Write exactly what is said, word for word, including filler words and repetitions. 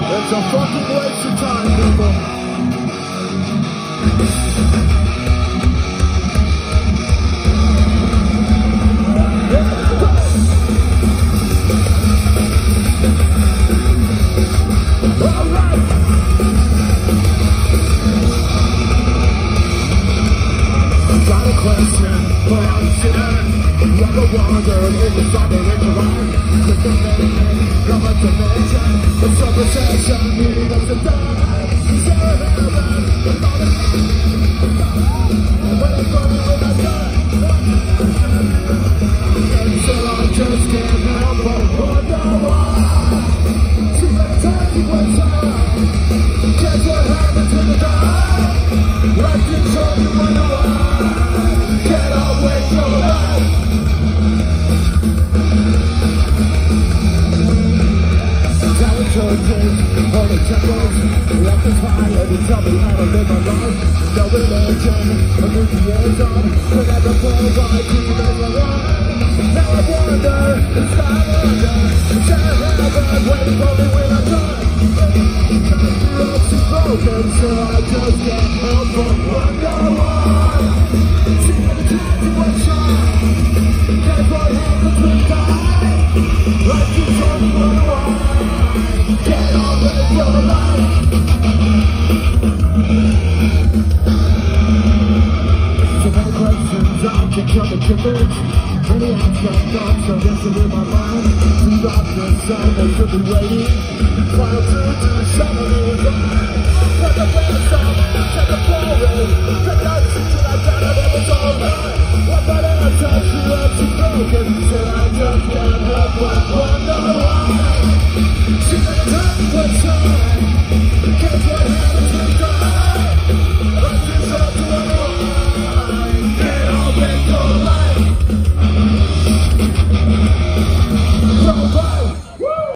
It's a fucking waste of time, people. Alright! Got a question for answer. Never wondered if it's not the rich around. With the name, come up to mention. The supposition, needing us to die. Share heaven, with all the when it's going when I die. And so I just can't help but wonder why. Too many times you went time. Guess what happens when you die? Life can show you wonder why. Can't always your life. Churches, holy temples, left is high, and you tell me how to live my life. No religion, a atheism, whatever provides you live my life. Now I wonder, inside I wonder, share heaven, waiting for me when I die. The ropes is broken, so I just can't help but wonder why. See many times you were shy, guess what happens when you die? Life is hard for a while. Get on with your life. So many questions I can try to convince. Many abstract thoughts are racing in my mind. To stop the sun, they should be waiting. Final truth to the shadow of the